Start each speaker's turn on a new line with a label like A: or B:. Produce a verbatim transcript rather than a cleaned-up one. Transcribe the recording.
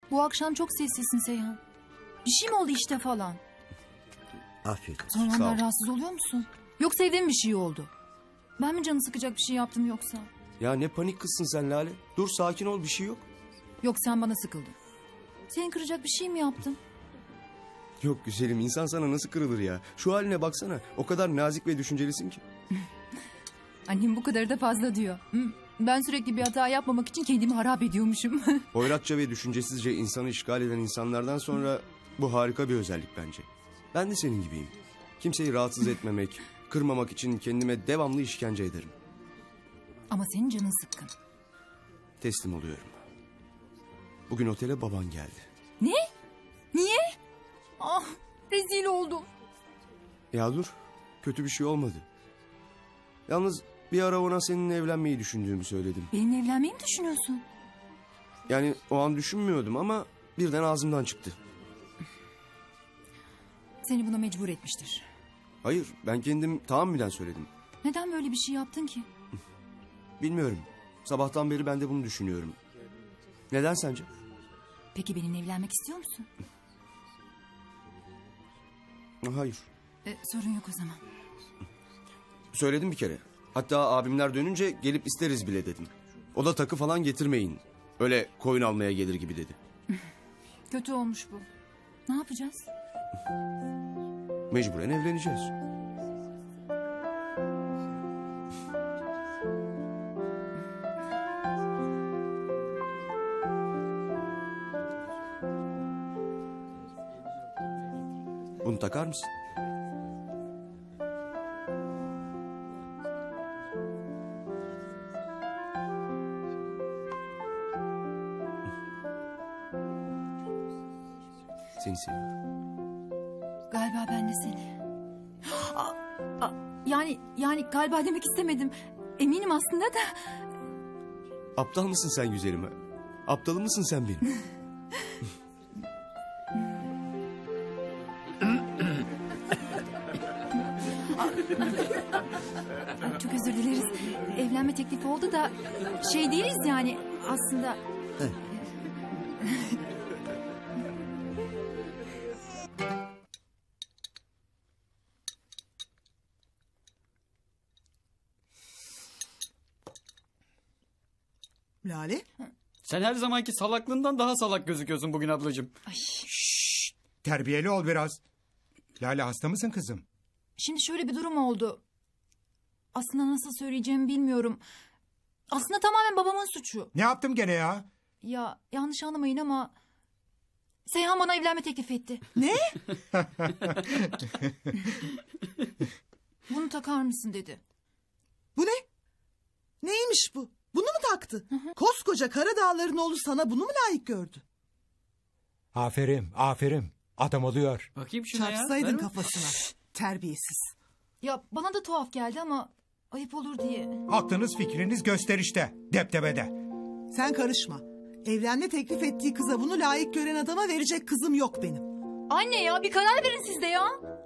A: Bu akşam çok sessizsin Seyhan. Bir şey mi oldu işte falan?
B: Afiyet olsun.
A: Son
B: Sağ
A: anlar
B: ol.
A: rahatsız oluyor musun? Yoksa evde mi bir şey oldu? Ben mi canı sıkacak bir şey yaptım yoksa?
C: Ya ne panik kızsın sen Lale. Dur sakin ol, bir şey yok.
A: Yok sen bana sıkıldın. Seni kıracak bir şey mi yaptım?
C: Yok güzelim, insan sana nasıl kırılır ya? Şu haline baksana, o kadar nazik ve düşüncelisin ki.
A: Annem bu kadarı da fazla diyor. Hı, ben sürekli bir hata yapmamak için kendimi harap ediyormuşum.
C: Hoyratça ve düşüncesizce insanı işgal eden insanlardan sonra bu harika bir özellik bence. Ben de senin gibiyim. Kimseyi rahatsız etmemek, kırmamak için kendime devamlı işkence ederim.
A: Ama senin canın sıkkın.
C: Teslim oluyorum. Bugün otele baban geldi.
A: Ne? Niye? Ah, rezil oldum.
C: Ya dur, kötü bir şey olmadı. Yalnız bir ara ona seninle evlenmeyi düşündüğümü söyledim.
A: Benimle evlenmeyi mi düşünüyorsun?
C: Yani o an düşünmüyordum ama birden ağzımdan çıktı.
A: Seni buna mecbur etmiştir.
C: Hayır, ben kendim tahammüden söyledim.
A: Neden böyle bir şey yaptın ki?
C: Bilmiyorum. Sabahtan beri ben de bunu düşünüyorum. Neden sence?
A: Peki benimle evlenmek istiyor musun?
C: Hayır.
A: E, sorun yok o zaman.
C: Söyledim bir kere. Hatta abimler dönünce gelip isteriz bile dedim. O da takı falan getirmeyin. Öyle koyun almaya gelir gibi dedi.
A: Kötü olmuş bu. Ne yapacağız?
C: Mecburen evleneceğiz. Bunu takar mısın? Seni seviyorum.
A: Galiba ben de seni. Aa, aa, yani yani galiba demek istemedim. Eminim aslında da.
C: Aptal mısın sen güzelim ha? Aptal mısın sen benim?
A: Çok özür dileriz. Evlenme teklifi oldu da şey değiliz yani aslında.
D: Lale?
E: Sen her zamanki salaklığından daha salak gözüküyorsun bugün ablacığım.
A: Ay.
F: Terbiyeli ol biraz. Lale hasta mısın kızım?
A: Şimdi şöyle bir durum oldu. Aslında nasıl söyleyeceğimi bilmiyorum. Aslında tamamen babamın suçu.
F: Ne yaptım gene ya?
A: Ya yanlış anlamayın ama Seyhan bana evlenme teklif etti.
D: Ne?
A: Bunu takar mısın dedi.
D: Bu ne? Neymiş bu? Bunu mu taktı? Koskoca Karadağların oğlu sana bunu mu layık gördü?
F: Aferin, aferin. Adam oluyor.
E: Bakayım şuna ya.
D: Çarpsaydın
E: Ver
D: kafasına. Terbiyesiz.
A: Ya bana da tuhaf geldi ama ayıp olur diye.
F: Aklınız fikriniz gösterişte, deptebede.
D: Sen karışma. Evlenme teklif ettiği kıza bunu layık gören adama verecek kızım yok benim.
A: Anne ya bir karar verin siz de ya.